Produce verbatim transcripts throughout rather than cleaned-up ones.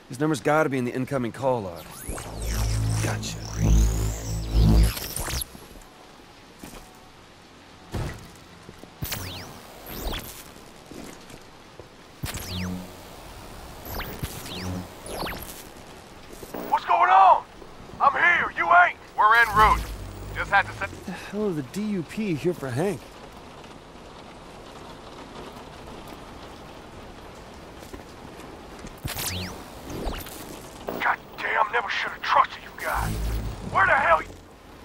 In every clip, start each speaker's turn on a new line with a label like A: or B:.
A: His number's gotta be in the incoming call log. Gotcha.
B: What's going on? I'm here, you ain't. We're en route. Just had to say.
A: What the hell are the D U P here for Hank?
B: God damn, never should have trusted you guys. Where the hell you...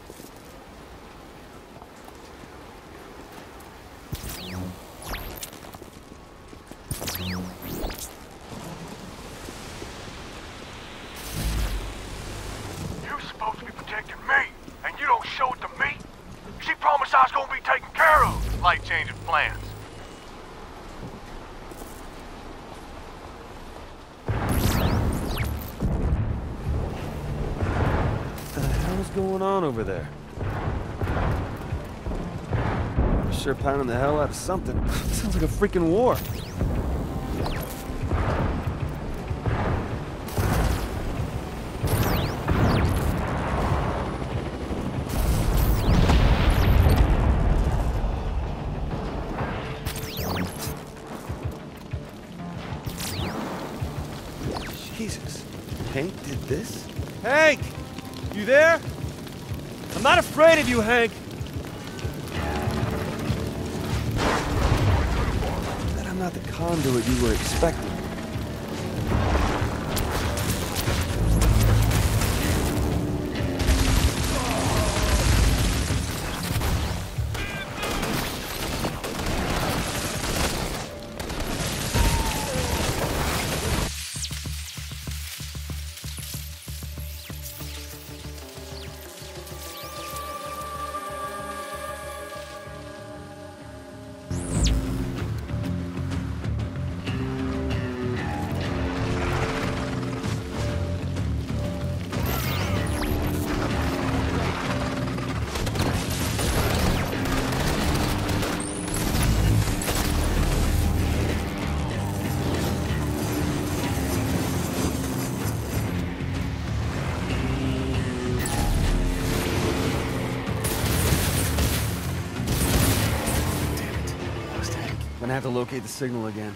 B: You supposed to be protecting me, and you don't show it to me? She promised I was gonna be taken care of. Slight change of plans.
A: What the hell's going on over there? Sure pounding the hell out of something. Sounds like a freaking war. Jesus. Hank did this? Hank! You there? I'm not afraid of you, Hank! That I'm not the conduit you were expecting. Gonna have to locate the signal again.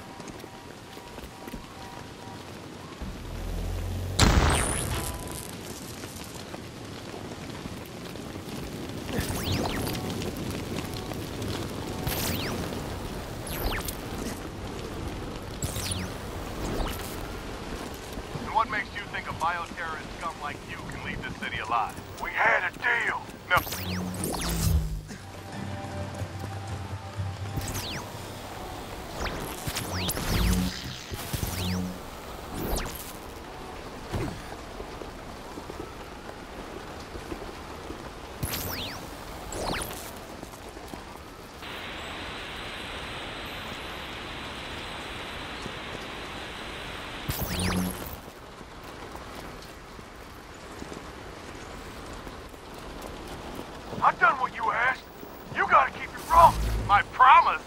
B: And what makes you think a bioterrorist scum like you can leave this city alive? We had a deal. No. I done what you asked. You gotta keep your promise. My promise?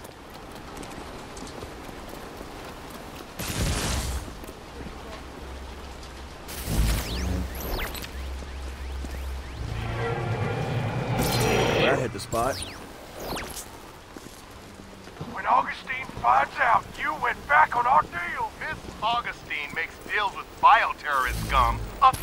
A: That hit the spot.
B: When Augustine finds out you went back on our deal. Miss Augustine makes deals with bioterrorist scum up.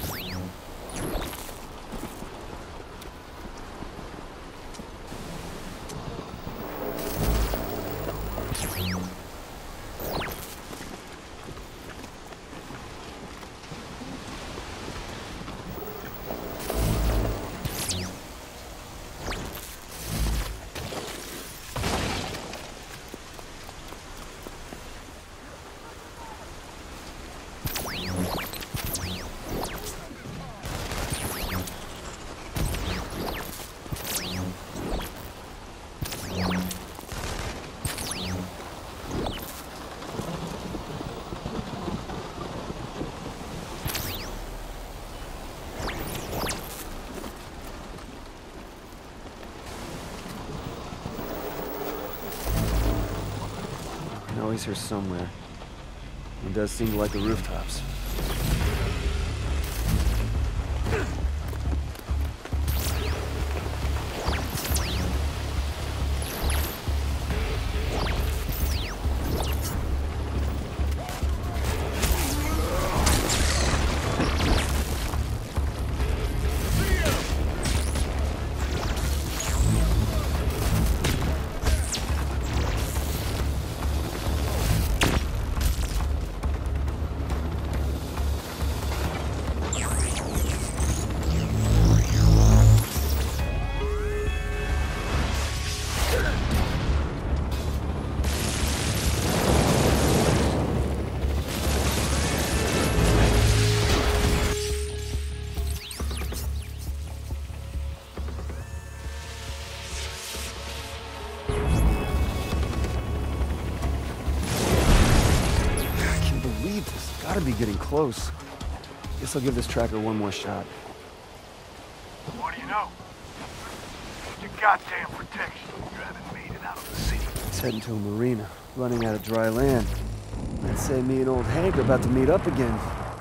A: I know he's here somewhere. He does seem to like the rooftops. Gotta be getting close. Guess I'll give this tracker one more shot.
B: What do you know? Your goddamn protection. You haven't made it out of the city.
A: It's heading to a marina, running out of dry land. I'd say me and old Hank are about to meet up again.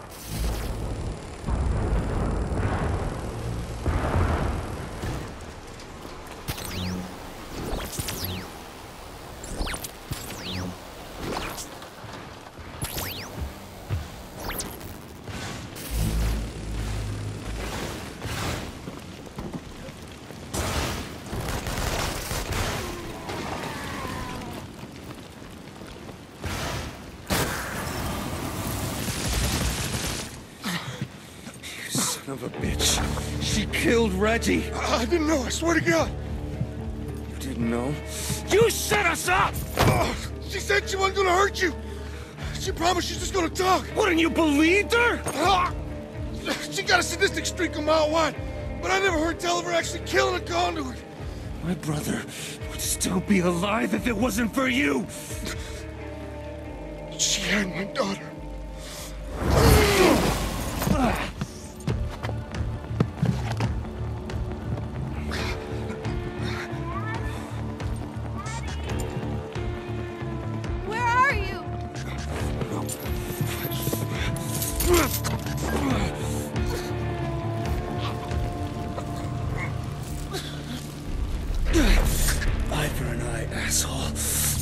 C: Of a bitch. She killed Reggie.
D: I didn't know, I swear to God.
C: You didn't know? You set us up!
D: Oh, she said she wasn't gonna hurt you. She promised she's just gonna talk.
C: Wouldn't you believed her?
D: Ah, she got a sadistic streak a mile wide, but I never heard tell of her actually killing a conduit.
C: My brother would still be alive if it wasn't for you.
D: She had my daughter.
C: Eye for an eye, asshole.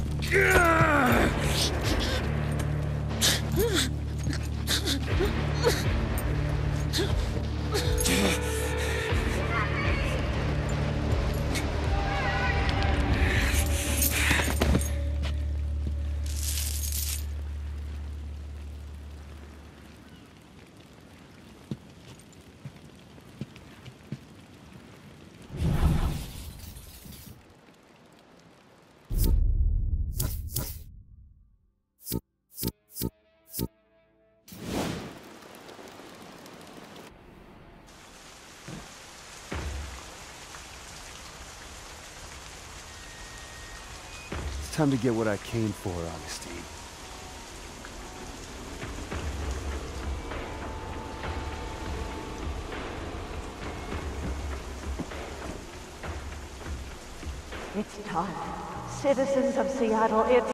A: Time to get what I came for, Augustine.
E: It's time. Citizens of Seattle, it's